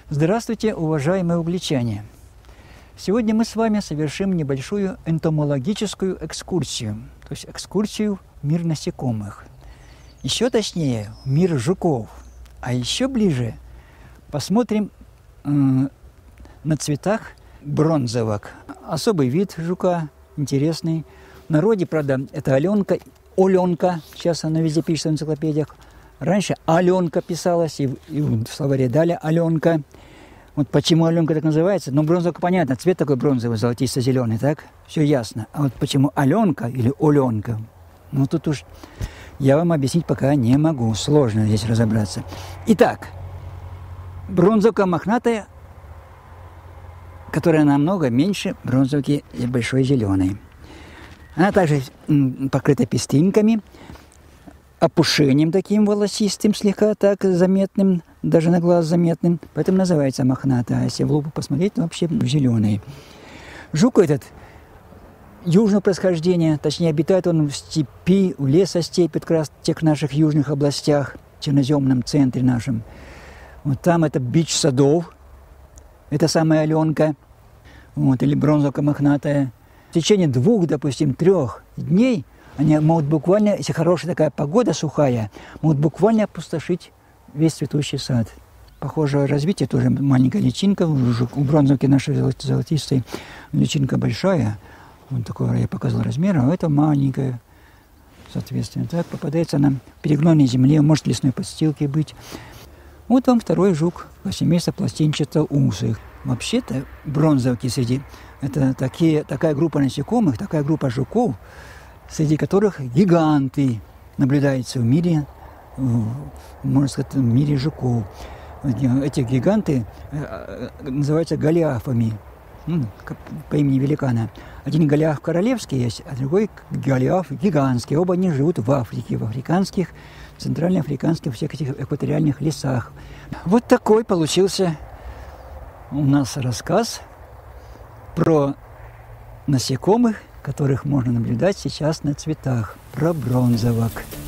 Здравствуйте, уважаемые угличане! Сегодня мы с вами совершим небольшую энтомологическую экскурсию, то есть экскурсию в мир насекомых. Еще точнее, в мир жуков. А еще ближе посмотрим на цветах бронзовок. Особый вид жука, интересный. В народе, правда, это оленка, сейчас она везде пишется в энциклопедиях. Раньше Аленка писалась, и в словаре дали Аленка. Вот почему Аленка так называется? Ну, бронзовка, понятно, цвет такой бронзовый, золотисто-зеленый, так? Все ясно. А вот почему Аленка или Оленка? Ну, тут уж я вам объяснить пока не могу. Сложно здесь разобраться. Итак, бронзовка мохнатая, которая намного меньше бронзовки большой зеленой. Она также покрыта пестинками, опушением таким волосистым, слегка так заметным, даже на глаз заметным. Поэтому называется мохнатая. А если в лупу посмотреть, то вообще зеленый. Жук этот южного происхождения, точнее, обитает он в степи, в лесостепи, как раз в тех наших южных областях, в черноземном центре нашем. Вот там это бич садов, это самая Аленка, вот, или бронзовка мохнатая. В течение 2, допустим, 3 дней они могут буквально, если хорошая такая погода сухая, могут буквально опустошить весь цветущий сад. Похожее развитие, тоже маленькая личинка, у бронзовки нашей золотистой личинка большая, вот такой я показал размер, а это маленькая, соответственно. Так попадается на перегнойной земле, может в лесной подстилке быть. Вот вам второй жук, семейства пластинчатоусых. Вообще-то бронзовки это такая группа насекомых, такая группа жуков, среди которых гиганты наблюдаются в мире, можно сказать, в мире жуков. Эти гиганты называются голиафами, по имени великана. Один голиаф королевский есть, а другой голиаф гигантский. Оба они живут в Африке, в африканских, центральноафриканских, всех этих экваториальных лесах. Вот такой получился у нас рассказ про насекомых, которых можно наблюдать сейчас на цветах, про бронзовок.